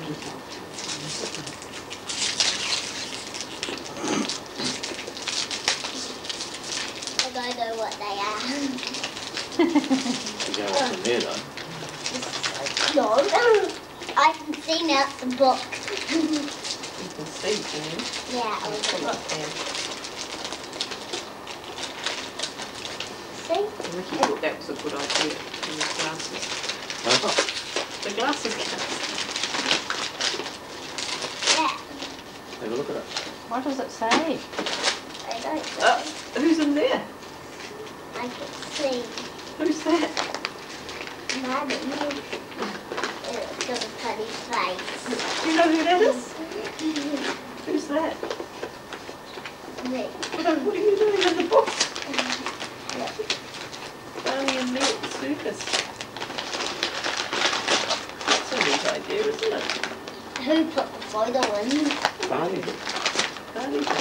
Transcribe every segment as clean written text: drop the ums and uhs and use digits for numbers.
I don't know what they are. You know what's in there though? No, I can see now the book. You can see, can you? Yeah, I Put was it look. there. See? Ricky thought that was a good idea. In his glasses. Oh. The glasses case. Yeah. Have a look at it. What does it say? I don't know. Who's in there? I can see. Who's that? Mommy. It's got a funny face. Do you know who that is? Who's that? Me. What are you doing in the book? Barney and me at the circus. That's a neat idea, isn't it? Who put the photo in? Barney. Barney did.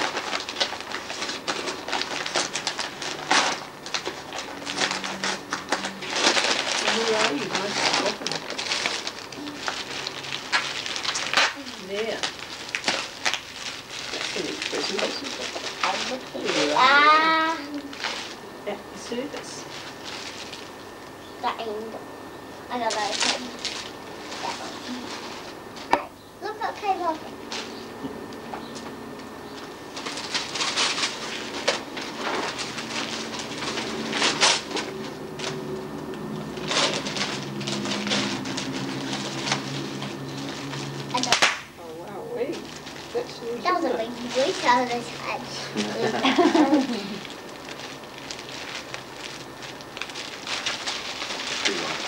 Who are you? Nice to talk to. There. That's a neat present, isn't it? Ah, At the circus. that end. I got that one. That one. Hey, look what came off. Oh wow, wait. That's yours, That was a isn't big it? voice out of his head.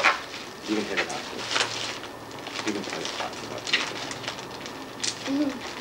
You can hit it after. You can play it after. Mhm.